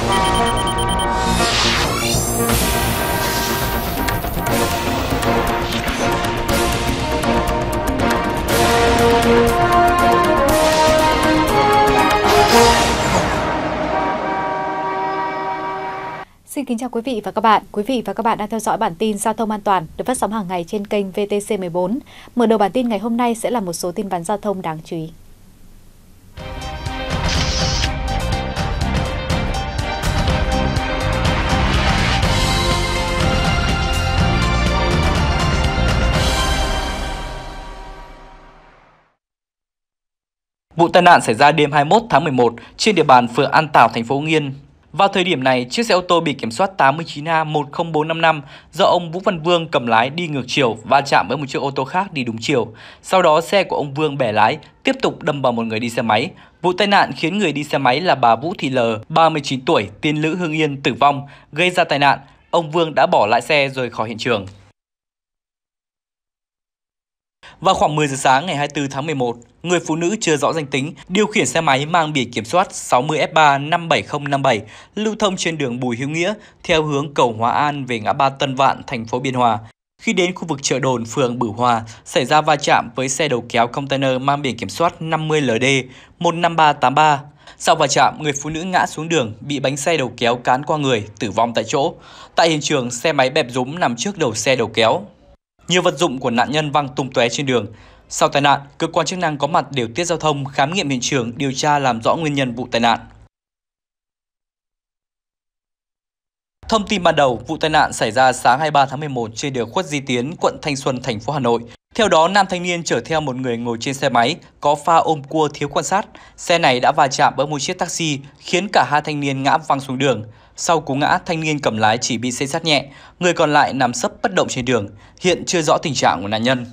Xin kính chào quý vị và các bạn. Quý vị và các bạn đang theo dõi bản tin giao thông an toàn được phát sóng hàng ngày trên kênh VTC14. Mở đầu bản tin ngày hôm nay sẽ là một số tin vắn giao thông đáng chú ý. Vụ tai nạn xảy ra đêm 21 tháng 11 trên địa bàn phường An Tảo, thành phố Hưng Yên. Vào thời điểm này, chiếc xe ô tô biển kiểm soát 89A10455 do ông Vũ Văn Vương cầm lái đi ngược chiều va chạm với một chiếc ô tô khác đi đúng chiều. Sau đó xe của ông Vương bẻ lái, tiếp tục đâm vào một người đi xe máy. Vụ tai nạn khiến người đi xe máy là bà Vũ Thị L, 39 tuổi, tiên nữ Hưng Yên tử vong. Gây ra tai nạn, ông Vương đã bỏ lại xe rời khỏi hiện trường. Vào khoảng 10 giờ sáng ngày 24 tháng 11, người phụ nữ chưa rõ danh tính điều khiển xe máy mang biển kiểm soát 60F3 57057 lưu thông trên đường Bùi Hữu Nghĩa theo hướng cầu Hóa An về ngã ba Tân Vạn, thành phố Biên Hòa. Khi đến khu vực chợ Đồn, phường Bửu Hòa, xảy ra va chạm với xe đầu kéo container mang biển kiểm soát 50LD 15383. Sau va chạm, người phụ nữ ngã xuống đường, bị bánh xe đầu kéo cán qua người, tử vong tại chỗ. Tại hiện trường, xe máy bẹp rúm nằm trước đầu xe đầu kéo. Nhiều vật dụng của nạn nhân văng tung tóe trên đường. Sau tai nạn, cơ quan chức năng có mặt điều tiết giao thông, khám nghiệm hiện trường, điều tra làm rõ nguyên nhân vụ tai nạn. Thông tin ban đầu, vụ tai nạn xảy ra sáng 23 tháng 11 trên đường Khuất Duy Tiến, quận Thanh Xuân, thành phố Hà Nội. Theo đó, nam thanh niên chở theo một người ngồi trên xe máy có pha ôm cua thiếu quan sát. Xe này đã va chạm với một chiếc taxi, khiến cả hai thanh niên ngã văng xuống đường. Sau cú ngã, thanh niên cầm lái chỉ bị xây xát nhẹ, người còn lại nằm sấp bất động trên đường. Hiện chưa rõ tình trạng của nạn nhân.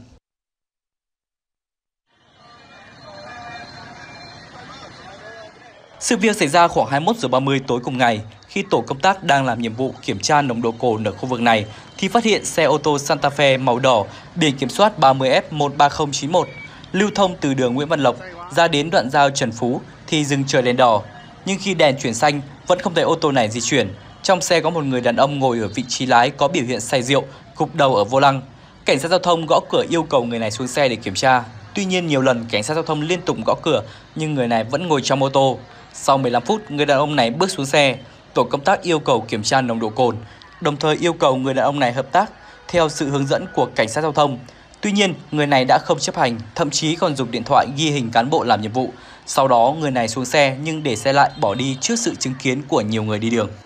Sự việc xảy ra khoảng 21 giờ 30 tối cùng ngày, khi tổ công tác đang làm nhiệm vụ kiểm tra nồng độ cồn ở khu vực này thì phát hiện xe ô tô Santa Fe màu đỏ biển kiểm soát 30F13091 lưu thông từ đường Nguyễn Văn Lộc ra đến đoạn giao Trần Phú thì dừng chờ đèn đỏ, nhưng khi đèn chuyển xanh vẫn không thấy ô tô này di chuyển. Trong xe có một người đàn ông ngồi ở vị trí lái có biểu hiện say rượu, gục đầu ở vô lăng. Cảnh sát giao thông gõ cửa yêu cầu người này xuống xe để kiểm tra. Tuy nhiên nhiều lần cảnh sát giao thông liên tục gõ cửa nhưng người này vẫn ngồi trong ô tô. Sau 15 phút, người đàn ông này bước xuống xe. Tổ công tác yêu cầu kiểm tra nồng độ cồn, đồng thời yêu cầu người đàn ông này hợp tác theo sự hướng dẫn của cảnh sát giao thông. Tuy nhiên, người này đã không chấp hành, thậm chí còn dùng điện thoại ghi hình cán bộ làm nhiệm vụ. Sau đó, người này xuống xe nhưng để xe lại bỏ đi trước sự chứng kiến của nhiều người đi đường.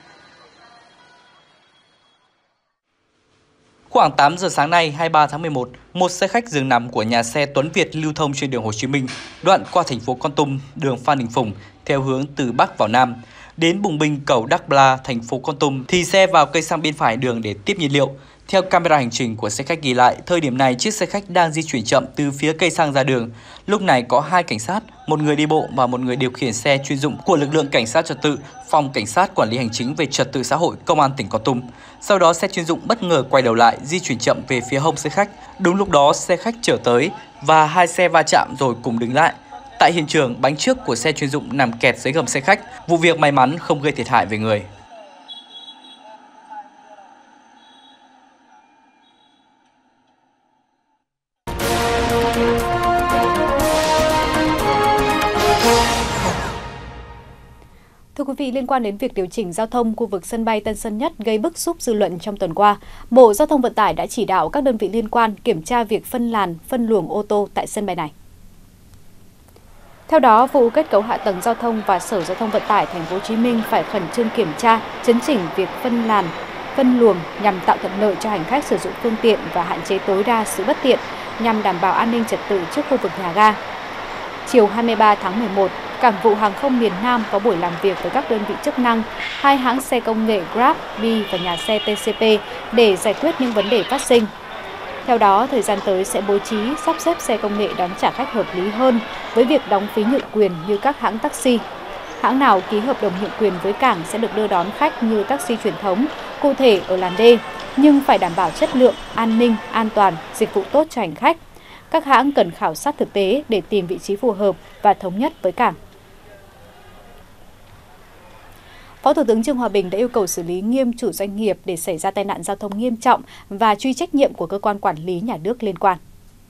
Khoảng 8 giờ sáng nay, 23 tháng 11, một xe khách giường nằm của nhà xe Tuấn Việt lưu thông trên đường Hồ Chí Minh, đoạn qua thành phố Kon Tum, đường Phan Đình Phùng, theo hướng từ Bắc vào Nam. Đến bùng binh cầu Đắc Bla, thành phố Kon Tum, thì xe vào cây xăng bên phải đường để tiếp nhiên liệu. Theo camera hành trình của xe khách ghi lại, thời điểm này chiếc xe khách đang di chuyển chậm từ phía cây xăng ra đường. Lúc này có hai cảnh sát, một người đi bộ và một người điều khiển xe chuyên dụng của lực lượng cảnh sát trật tự, phòng cảnh sát quản lý hành chính về trật tự xã hội công an tỉnh Kon Tum. Sau đó xe chuyên dụng bất ngờ quay đầu lại, di chuyển chậm về phía hông xe khách. Đúng lúc đó xe khách chở tới và hai xe va chạm rồi cùng đứng lại. Tại hiện trường, bánh trước của xe chuyên dụng nằm kẹt dưới gầm xe khách. Vụ việc may mắn không gây thiệt hại về người. Thưa quý vị, liên quan đến việc điều chỉnh giao thông khu vực sân bay Tân Sơn Nhất gây bức xúc dư luận trong tuần qua, Bộ Giao thông Vận tải đã chỉ đạo các đơn vị liên quan kiểm tra việc phân làn, phân luồng ô tô tại sân bay này. Theo đó, vụ kết cấu hạ tầng giao thông và Sở Giao thông Vận tải Thành phố Hồ Chí Minh phải khẩn trương kiểm tra, chấn chỉnh việc phân làn, phân luồng nhằm tạo thuận lợi cho hành khách sử dụng phương tiện và hạn chế tối đa sự bất tiện nhằm đảm bảo an ninh trật tự trước khu vực nhà ga. Chiều 23 tháng 11, Cảng vụ Hàng không miền Nam có buổi làm việc với các đơn vị chức năng, hai hãng xe công nghệ Grab, Bi và nhà xe TCP để giải quyết những vấn đề phát sinh. Theo đó, thời gian tới sẽ bố trí sắp xếp xe công nghệ đón trả khách hợp lý hơn với việc đóng phí nhượng quyền như các hãng taxi. Hãng nào ký hợp đồng nhượng quyền với cảng sẽ được đưa đón khách như taxi truyền thống, cụ thể ở làn D, nhưng phải đảm bảo chất lượng, an ninh, an toàn, dịch vụ tốt cho hành khách. Các hãng cần khảo sát thực tế để tìm vị trí phù hợp và thống nhất với cảng. Phó Thủ tướng Trương Hòa Bình đã yêu cầu xử lý nghiêm chủ doanh nghiệp để xảy ra tai nạn giao thông nghiêm trọng và truy trách nhiệm của cơ quan quản lý nhà nước liên quan.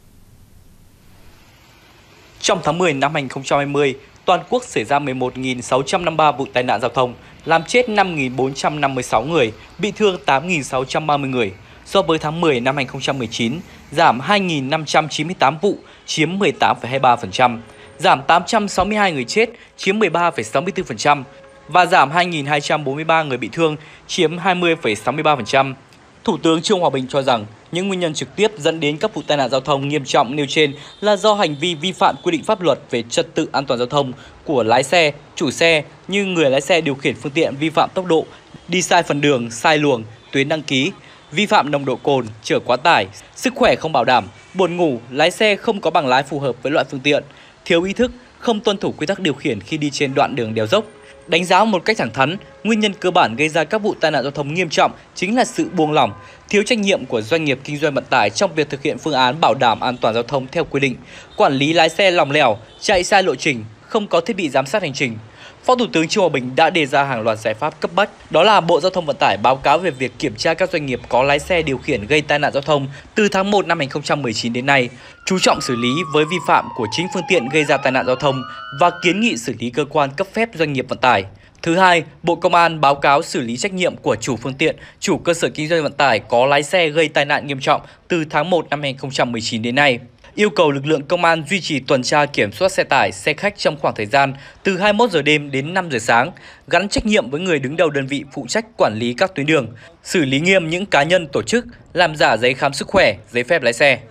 Trong tháng 10 năm 2020, toàn quốc xảy ra 11.653 vụ tai nạn giao thông, làm chết 5.456 người, bị thương 8.630 người. So với tháng 10 năm 2019, giảm 2.598 vụ, chiếm 18,23%, giảm 862 người chết, chiếm 13,64%, và giảm 2.243 người bị thương, chiếm 20,63%. Thủ tướng Trương Hòa Bình cho rằng những nguyên nhân trực tiếp dẫn đến các vụ tai nạn giao thông nghiêm trọng nêu trên là do hành vi vi phạm quy định pháp luật về trật tự an toàn giao thông của lái xe, chủ xe như người lái xe điều khiển phương tiện vi phạm tốc độ, đi sai phần đường, sai luồng, tuyến đăng ký, vi phạm nồng độ cồn, chở quá tải, sức khỏe không bảo đảm, buồn ngủ, lái xe không có bằng lái phù hợp với loại phương tiện, thiếu ý thức, không tuân thủ quy tắc điều khiển khi đi trên đoạn đường đèo dốc. Đánh giá một cách thẳng thắn, nguyên nhân cơ bản gây ra các vụ tai nạn giao thông nghiêm trọng chính là sự buông lỏng, thiếu trách nhiệm của doanh nghiệp kinh doanh vận tải trong việc thực hiện phương án bảo đảm an toàn giao thông theo quy định, quản lý lái xe lỏng lẻo, chạy sai lộ trình, không có thiết bị giám sát hành trình. Phó Thủ tướng Trương Hòa Bình đã đề ra hàng loạt giải pháp cấp bách, đó là Bộ Giao thông Vận tải báo cáo về việc kiểm tra các doanh nghiệp có lái xe điều khiển gây tai nạn giao thông từ tháng 1 năm 2019 đến nay, chú trọng xử lý với vi phạm của chính phương tiện gây ra tai nạn giao thông và kiến nghị xử lý cơ quan cấp phép doanh nghiệp vận tải. Thứ hai, Bộ Công an báo cáo xử lý trách nhiệm của chủ phương tiện, chủ cơ sở kinh doanh vận tải có lái xe gây tai nạn nghiêm trọng từ tháng 1 năm 2019 đến nay. Yêu cầu lực lượng công an duy trì tuần tra kiểm soát xe tải, xe khách trong khoảng thời gian từ 21 giờ đêm đến 5 giờ sáng, gắn trách nhiệm với người đứng đầu đơn vị phụ trách quản lý các tuyến đường, xử lý nghiêm những cá nhân tổ chức làm giả giấy khám sức khỏe, giấy phép lái xe.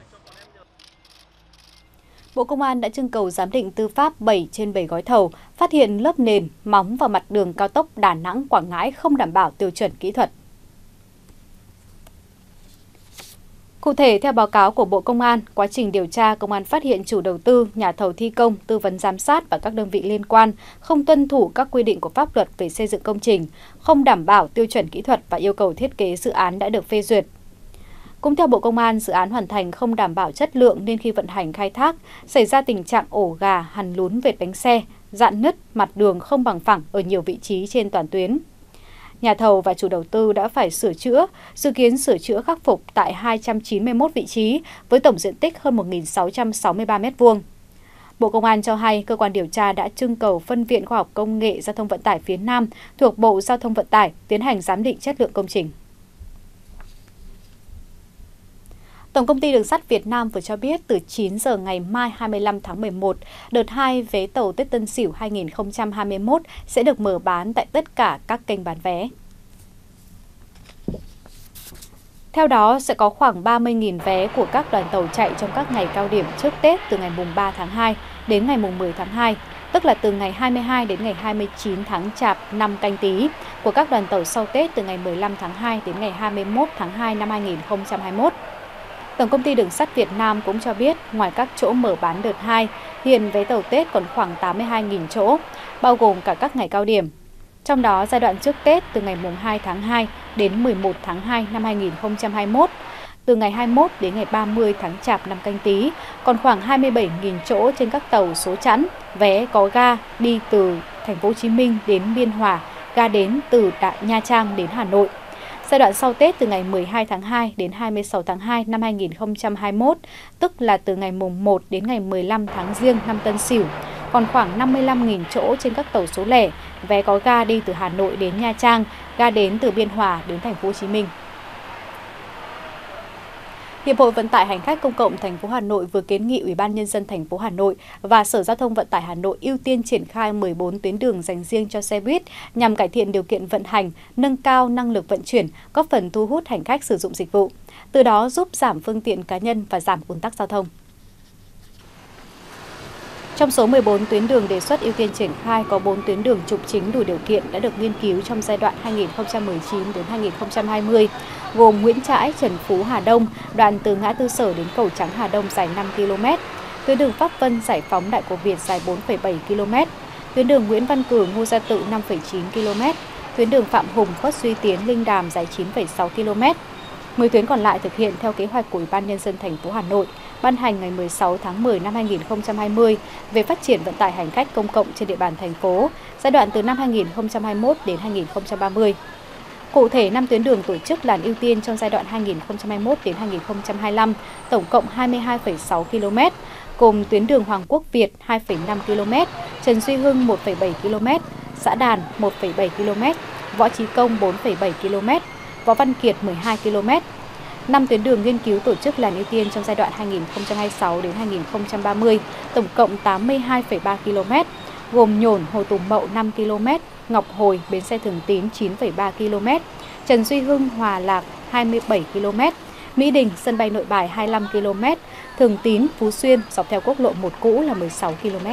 Bộ Công an đã trưng cầu giám định tư pháp 7 trên 7 gói thầu, phát hiện lớp nền, móng và mặt đường cao tốc Đà Nẵng - Quảng Ngãi không đảm bảo tiêu chuẩn kỹ thuật. Cụ thể, theo báo cáo của Bộ Công an, quá trình điều tra, Công an phát hiện chủ đầu tư, nhà thầu thi công, tư vấn giám sát và các đơn vị liên quan không tuân thủ các quy định của pháp luật về xây dựng công trình, không đảm bảo tiêu chuẩn kỹ thuật và yêu cầu thiết kế dự án đã được phê duyệt. Cũng theo Bộ Công an, dự án hoàn thành không đảm bảo chất lượng nên khi vận hành khai thác, xảy ra tình trạng ổ gà, hằn lún vệt bánh xe, rạn nứt, mặt đường không bằng phẳng ở nhiều vị trí trên toàn tuyến. Nhà thầu và chủ đầu tư đã phải sửa chữa, dự kiến sửa chữa khắc phục tại 291 vị trí với tổng diện tích hơn 1.663 m². Bộ Công an cho hay cơ quan điều tra đã trưng cầu Phân viện Khoa học Công nghệ Giao thông Vận tải phía Nam thuộc Bộ Giao thông Vận tải tiến hành giám định chất lượng công trình. Tổng công ty Đường sắt Việt Nam vừa cho biết từ 9 giờ ngày mai 25 tháng 11, đợt 2 vé tàu Tết Tân Sửu 2021 sẽ được mở bán tại tất cả các kênh bán vé. Theo đó, sẽ có khoảng 30.000 vé của các đoàn tàu chạy trong các ngày cao điểm trước Tết từ ngày mùng 3 tháng 2 đến ngày mùng 10 tháng 2, tức là từ ngày 22 đến ngày 29 tháng Chạp năm Canh Tý, của các đoàn tàu sau Tết từ ngày 15 tháng 2 đến ngày 21 tháng 2 năm 2021. Tổng công ty Đường sắt Việt Nam cũng cho biết, ngoài các chỗ mở bán đợt 2, hiện vé tàu Tết còn khoảng 82.000 chỗ, bao gồm cả các ngày cao điểm. Trong đó, giai đoạn trước Tết từ ngày 2 tháng 2 đến 11 tháng 2 năm 2021, từ ngày 21 đến ngày 30 tháng Chạp năm Canh Tý, còn khoảng 27.000 chỗ trên các tàu số chẵn, vé có ga đi từ Thành phố Hồ Chí Minh đến Biên Hòa, ga đến từ Nha Trang đến Hà Nội. Giai đoạn sau Tết từ ngày 12 tháng 2 đến 26 tháng 2 năm 2021, tức là từ ngày mùng 1 đến ngày 15 tháng Giêng năm Tân Sửu, còn khoảng 55.000 chỗ trên các tàu số lẻ, vé có ga đi từ Hà Nội đến Nha Trang, ga đến từ Biên Hòa đến Thành phố Hồ Chí Minh. Hiệp hội Vận tải Hành khách Công cộng thành phố Hà Nội vừa kiến nghị Ủy ban Nhân dân thành phố Hà Nội và Sở Giao thông Vận tải Hà Nội ưu tiên triển khai 14 tuyến đường dành riêng cho xe buýt nhằm cải thiện điều kiện vận hành, nâng cao năng lực vận chuyển, góp phần thu hút hành khách sử dụng dịch vụ, từ đó giúp giảm phương tiện cá nhân và giảm ùn tắc giao thông. Trong số 14 tuyến đường đề xuất ưu tiên triển khai, có 4 tuyến đường trục chính đủ điều kiện đã được nghiên cứu trong giai đoạn 2019 đến 2020, gồm Nguyễn Trãi, Trần Phú, Hà Đông, đoạn từ ngã tư Sở đến cầu Trắng Hà Đông dài 5 km, tuyến đường Pháp Vân Giải Phóng Đại Cổ Việt dài 4,7 km, tuyến đường Nguyễn Văn Cử, Ngô Gia Tự 5,9 km, tuyến đường Phạm Hùng, Khuất Duy Tiến, Linh Đàm dài 9,6 km. 10 tuyến còn lại thực hiện theo kế hoạch của Ủy ban Nhân dân thành phố Hà Nội ban hành ngày 16 tháng 10 năm 2020 về phát triển vận tải hành khách công cộng trên địa bàn thành phố giai đoạn từ năm 2021 đến 2030. Cụ thể, 5 tuyến đường tổ chức làn ưu tiên trong giai đoạn 2021 đến 2025, tổng cộng 22,6 km, gồm tuyến đường Hoàng Quốc Việt 2,5 km, Trần Duy Hưng 1,7 km, Xã Đàn 1,7 km, Võ Trí Công 4,7 km, Võ Văn Kiệt 12 km. 5 tuyến đường nghiên cứu tổ chức làn ưu tiên trong giai đoạn 2026 đến 2030, tổng cộng 82,3 km, gồm Nhổn, Hồ Tùng Mậu 5 km, Ngọc Hồi, bến xe Thường Tín 9,3 km, Trần Duy Hưng, Hòa Lạc 27 km, Mỹ Đình, sân bay Nội Bài 25 km, Thường Tín, Phú Xuyên dọc theo quốc lộ 1 cũ là 16 km.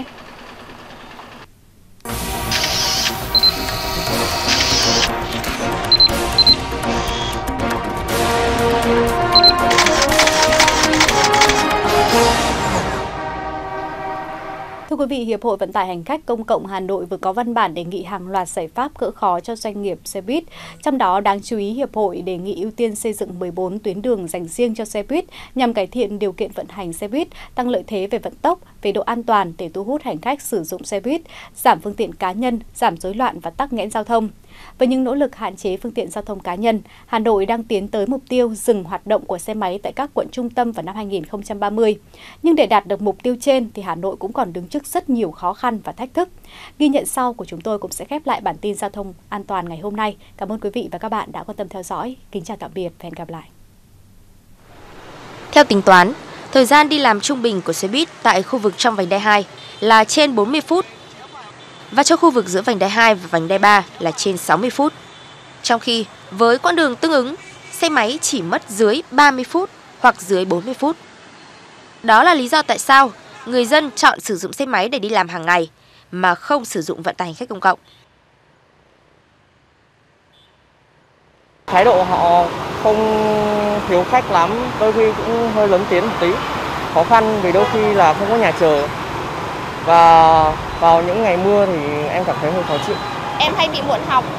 Thưa quý vị, Hiệp hội Vận tải Hành khách Công cộng Hà Nội vừa có văn bản đề nghị hàng loạt giải pháp gỡ khó cho doanh nghiệp xe buýt. Trong đó, đáng chú ý, Hiệp hội đề nghị ưu tiên xây dựng 14 tuyến đường dành riêng cho xe buýt nhằm cải thiện điều kiện vận hành xe buýt, tăng lợi thế về vận tốc, về độ an toàn để thu hút hành khách sử dụng xe buýt, giảm phương tiện cá nhân, giảm rối loạn và tắc nghẽn giao thông. Với những nỗ lực hạn chế phương tiện giao thông cá nhân, Hà Nội đang tiến tới mục tiêu dừng hoạt động của xe máy tại các quận trung tâm vào năm 2030. Nhưng để đạt được mục tiêu trên thì Hà Nội cũng còn đứng trước rất nhiều khó khăn và thách thức. Ghi nhận sau của chúng tôi cũng sẽ khép lại bản tin giao thông an toàn ngày hôm nay. Cảm ơn quý vị và các bạn đã quan tâm theo dõi. Kính chào tạm biệt và hẹn gặp lại. Theo tính toán, thời gian đi làm trung bình của xe buýt tại khu vực trong vành đai 2 là trên 40 phút. Và cho khu vực giữa vành đai 2 và vành đai 3 là trên 60 phút. Trong khi với quãng đường tương ứng, xe máy chỉ mất dưới 30 phút hoặc dưới 40 phút. Đó là lý do tại sao người dân chọn sử dụng xe máy để đi làm hàng ngày mà không sử dụng vận tải hành khách công cộng. Thái độ họ không thiếu khách lắm, đôi khi cũng hơi lấn tiến một tí. Khó khăn vì đôi khi là không có nhà chờ. Và vào những ngày mưa thì em cảm thấy hơi khó chịu. Em hay bị muộn học,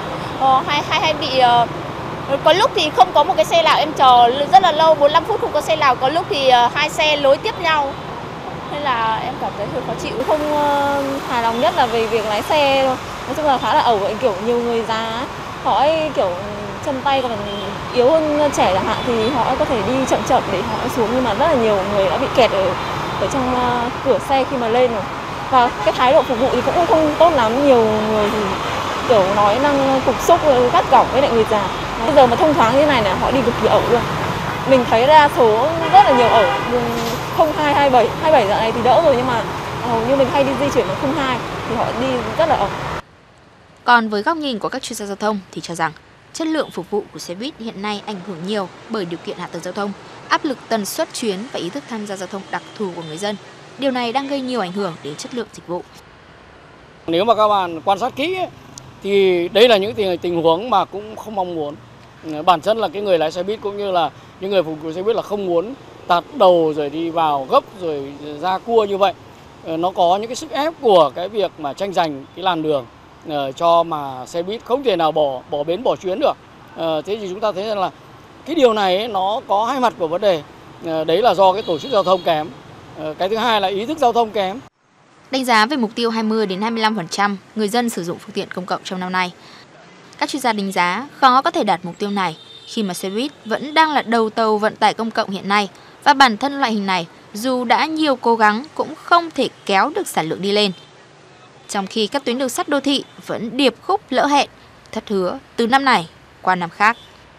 hay bị có lúc thì không có một cái xe nào em chờ rất là lâu, 45 phút không có xe nào, có lúc thì hai xe nối tiếp nhau. Nên là em cảm thấy hơi khó chịu. Không hài lòng nhất là về việc lái xe thôi. Nói chung là khá là ẩu, kiểu nhiều người già họ ấy kiểu chân tay còn yếu hơn trẻ chẳng hạn thì họ có thể đi chậm chậm để họ xuống, nhưng mà rất là nhiều người đã bị kẹt ở trong cửa xe khi mà lên rồi. Và cái thái độ phục vụ thì cũng không tốt lắm, nhiều người thì kiểu nói năng cục xúc, gắt gỏng với lại người già. Bây giờ mà thông thoáng như này họ đi cực kỳ ẩu luôn. Mình thấy đa số rất là nhiều ẩu, 02, 27 dạo này thì đỡ rồi, nhưng mà hầu như mình hay đi di chuyển bằng 02 thì họ đi rất là ẩu. Còn với góc nhìn của các chuyên gia giao thông thì cho rằng chất lượng phục vụ của xe buýt hiện nay ảnh hưởng nhiều bởi điều kiện hạ tầng giao thông, áp lực tần suất chuyến và ý thức tham gia giao thông đặc thù của người dân. Điều này đang gây nhiều ảnh hưởng đến chất lượng dịch vụ. Nếu mà các bạn quan sát kỹ thì đây là những tình huống mà cũng không mong muốn. Bản chất là cái người lái xe buýt cũng như là những người phục vụ xe buýt là không muốn tạt đầu rồi đi vào gấp rồi ra cua như vậy. Nó có những cái sức ép của cái việc mà tranh giành cái làn đường cho mà xe buýt không thể nào bỏ bến bỏ chuyến được. Thế thì chúng ta thấy rằng là cái điều này nó có hai mặt của vấn đề. Đấy là do cái tổ chức giao thông kém. Cái thứ hai là ý thức giao thông kém. Đánh giá về mục tiêu 20 đến 25% người dân sử dụng phương tiện công cộng trong năm nay. Các chuyên gia đánh giá khó có thể đạt mục tiêu này khi mà xe buýt vẫn đang là đầu tàu vận tải công cộng hiện nay và bản thân loại hình này dù đã nhiều cố gắng cũng không thể kéo được sản lượng đi lên. Trong khi các tuyến đường sắt đô thị vẫn điệp khúc lỡ hẹn, thất hứa từ năm này qua năm khác.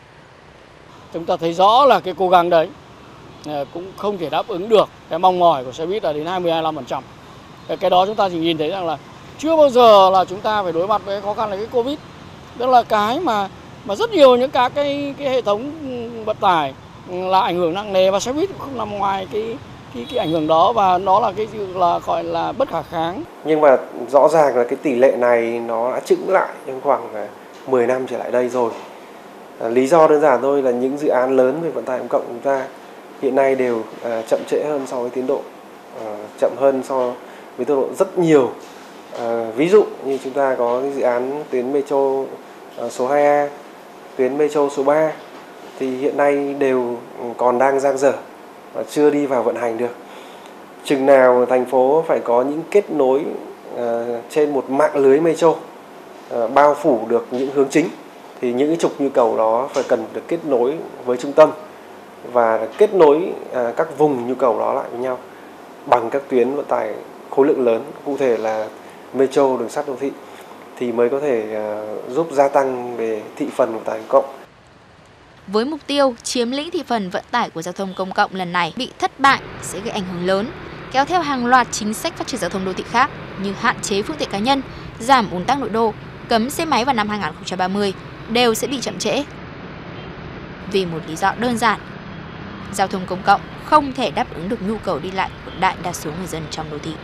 Chúng ta thấy rõ là cái cố gắng đấy cũng không thể đáp ứng được cái mong mỏi của xe buýt là đến 20-25%. Cái đó chúng ta chỉ nhìn thấy rằng là chưa bao giờ là chúng ta phải đối mặt với khó khăn là cái Covid. Đó là cái mà rất nhiều những các cái hệ thống vận tải là ảnh hưởng nặng nề, và xe buýt cũng không nằm ngoài cái ảnh hưởng đó, và nó là cái là gọi là bất khả kháng. Nhưng mà rõ ràng là cái tỷ lệ này nó đã chững lại trong khoảng 10 năm trở lại đây rồi. Lý do đơn giản thôi là những dự án lớn về vận tải công cộng của chúng ta hiện nay đều chậm trễ hơn so với tiến độ, chậm hơn so với tốc độ rất nhiều. Ví dụ như chúng ta có cái dự án tuyến metro số 2A, tuyến metro số 3 thì hiện nay đều còn đang dang dở. và chưa đi vào vận hành được. Chừng nào thành phố phải có những kết nối trên một mạng lưới metro bao phủ được những hướng chính, thì những cái trục nhu cầu đó phải cần được kết nối với trung tâm và kết nối các vùng nhu cầu đó lại với nhau bằng các tuyến vận tải khối lượng lớn, cụ thể là metro, đường sắt đô thị, thì mới có thể giúp gia tăng về thị phần vận tải công cộng. Với mục tiêu chiếm lĩnh thị phần vận tải của giao thông công cộng lần này bị thất bại sẽ gây ảnh hưởng lớn, kéo theo hàng loạt chính sách phát triển giao thông đô thị khác như hạn chế phương tiện cá nhân, giảm ùn tắc nội đô, cấm xe máy vào năm 2030 đều sẽ bị chậm trễ. Vì một lý do đơn giản, giao thông công cộng không thể đáp ứng được nhu cầu đi lại của đại đa số người dân trong đô thị.